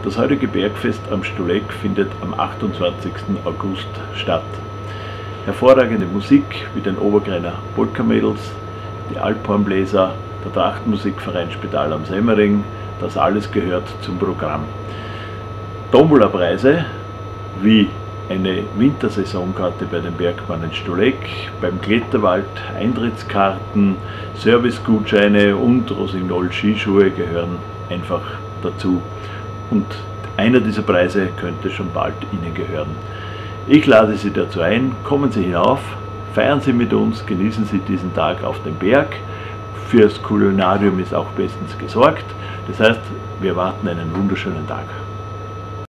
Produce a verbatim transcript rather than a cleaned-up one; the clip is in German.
Das heutige Bergfest am Stolleck findet am achtundzwanzigsten August statt. Hervorragende Musik wie den Obergreiner Polka-Mädels, die Alphornbläser, der Trachtenmusikverein Spital am Semmering, das alles gehört zum Programm. Tombola-Preise wie eine Wintersaisonkarte bei den Bergbahnen Stolleck, beim Kletterwald Eintrittskarten, Servicegutscheine und Rossignol-Skischuhe gehören einfach dazu. Und einer dieser Preise könnte schon bald Ihnen gehören. Ich lade Sie dazu ein, kommen Sie hinauf, feiern Sie mit uns, genießen Sie diesen Tag auf dem Berg. Fürs Kulinarium ist auch bestens gesorgt. Das heißt, wir erwarten einen wunderschönen Tag.